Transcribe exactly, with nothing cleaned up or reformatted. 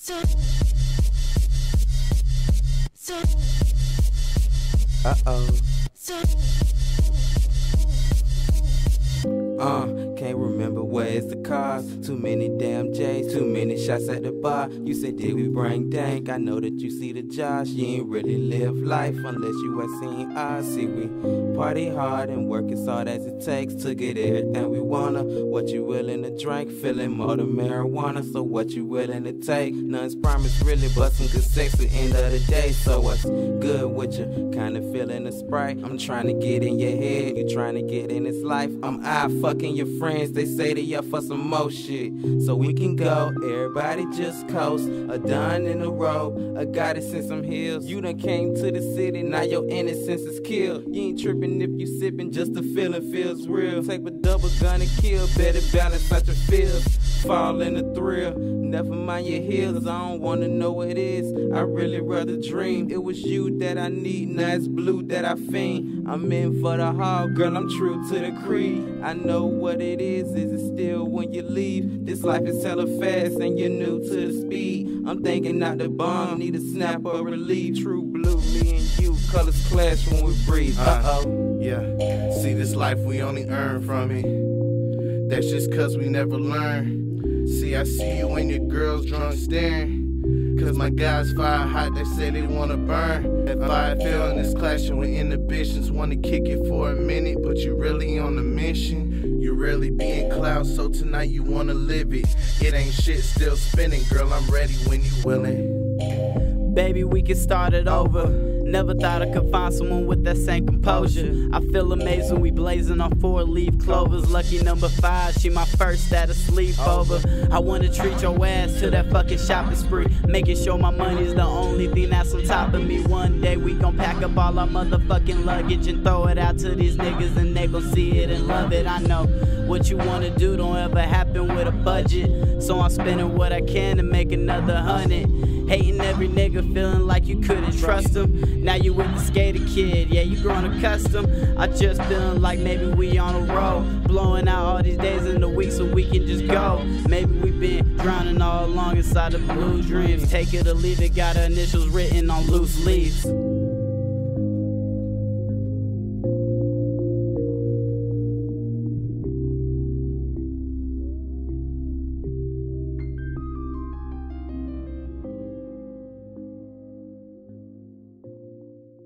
Uh-oh. Uh, can't remember where's the cars. Too many damn J's, too many shots at the bar. You said, did we bring dank? I know that you see the Josh. You ain't really live life unless you have seen ours. See, we party hard and work as hard as it takes to get everything we wanna. What you willing to drink? Feeling more than marijuana. So what you willing to take? None's promised really, but some good sex at the end of the day. So what's good with you? Kinda feeling the Sprite. I'm trying to get in your head. You trying to get in this life. I'm out fucking your friends. They say they up for some more shit. So we can go. Everybody just coast. A done in a row. A goddess in some heels. You done came to the city. Now your innocence is killed. You ain't tripping if you sipping. Just the feeling feels real. Take a double gun and kill. Better balance out your feels. Fall in the thrill. Never mind your heels. I don't wanna know what it is. I really rather dream. It was you that I need. Now it's blue that I fiend. I'm in for the hog, girl. I'm true to the creed. I know what it is. Is it still when you leave? This life is hella fast and you're new to the speed. I'm thinking not the bomb. Need a snap or relief. True blue, me and you. Colors clash when we breathe. Uh oh. Yeah. See, this life we only earn from it. That's just cause we never learn. See, I see you and your girls drunk staring. Cause my guys fire hot, they say they wanna burn. That fire feeling is clashing with inhibitions. Wanna kick it for a minute, but you really on a mission. You really be in cloud, so tonight you wanna live it. It ain't shit, still spinning. Girl, I'm ready when you willing. Baby, we can start it over. Never thought I could find someone with that same composure. I feel amazed when we blazing on four-leaf clovers. Lucky number five, she my first at a sleepover. I wanna treat your ass to that fucking shopping spree, making sure my money's the only thing that's on top of me. One day we gon' pack up all our motherfucking luggage and throw it out to these niggas and they gon' see it and love it. I know what you wanna do don't ever happen with a budget, so I'm spending what I can to make another hundred. Hating every nigga, feeling like you couldn't trust him. Now you with the skater kid, yeah, you grown accustomed. I just feeling like maybe we on a roll, blowing out all these days in the week so we can just go. Maybe we been drowning all along inside the blue dreams. Take it or leave it, got our initials written on loose leaves.